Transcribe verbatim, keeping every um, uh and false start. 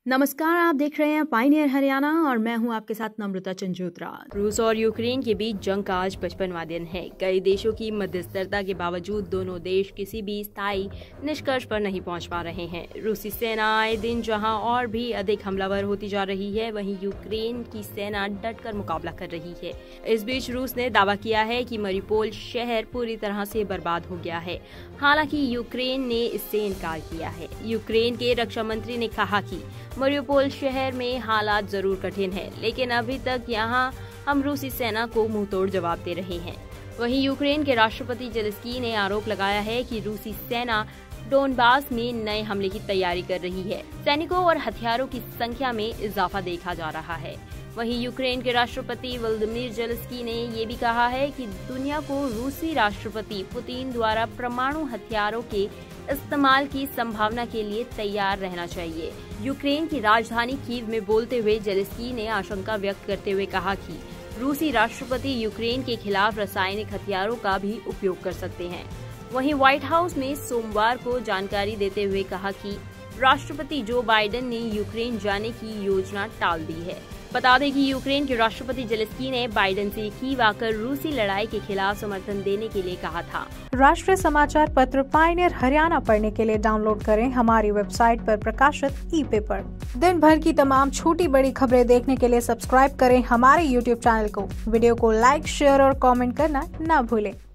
नमस्कार, आप देख रहे हैं पायनियर हरियाणा और मैं हूं आपके साथ नम्रता चंजोत्रा। रूस और यूक्रेन के बीच जंग का आज पचपनवां दिन है। कई देशों की मध्यस्थता के बावजूद दोनों देश किसी भी स्थायी निष्कर्ष पर नहीं पहुंच पा रहे हैं। रूसी सेना आए दिन जहां और भी अधिक हमलावर होती जा रही है, वहीं यूक्रेन की सेना डटकर मुकाबला कर रही है। इस बीच रूस ने दावा किया है कि मरियुपोल शहर पूरी तरह से बर्बाद हो गया है। हालांकि यूक्रेन ने इससे इनकार किया है। यूक्रेन के रक्षा मंत्री ने कहा कि मरियुपोल शहर में हालात जरूर कठिन है, लेकिन अभी तक यहां हम रूसी सेना को मुंहतोड़ जवाब दे रहे हैं। वहीं यूक्रेन के राष्ट्रपति जेलेंस्की ने आरोप लगाया है कि रूसी सेना डोनबास में नए हमले की तैयारी कर रही है। सैनिकों और हथियारों की संख्या में इजाफा देखा जा रहा है। वहीं यूक्रेन के राष्ट्रपति व्लादिमीर जेलेंस्की ने ये भी कहा है कि दुनिया को रूसी राष्ट्रपति पुतिन द्वारा परमाणु हथियारों के इस्तेमाल की संभावना के लिए तैयार रहना चाहिए। यूक्रेन की राजधानी कीव में बोलते हुए जेलेंस्की ने आशंका व्यक्त करते हुए कहा कि रूसी राष्ट्रपति यूक्रेन के खिलाफ रासायनिक हथियारों का भी उपयोग कर सकते हैं। वहीं व्हाइट हाउस ने सोमवार को जानकारी देते हुए कहा कि राष्ट्रपति जो बाइडेन ने यूक्रेन जाने की योजना टाल दी है। बता दें कि यूक्रेन के राष्ट्रपति जेलेंस्की ने बाइडेन से कीव आकर रूसी लड़ाई के खिलाफ समर्थन देने के लिए कहा था। राष्ट्रीय समाचार पत्र पायनियर हरियाणा पढ़ने के लिए डाउनलोड करें हमारी वेबसाइट पर प्रकाशित ई पेपर। दिन भर की तमाम छोटी बड़ी खबरें देखने के लिए सब्सक्राइब करें हमारे यूट्यूब चैनल को। वीडियो को लाइक, शेयर और कमेंट करना न भूलें।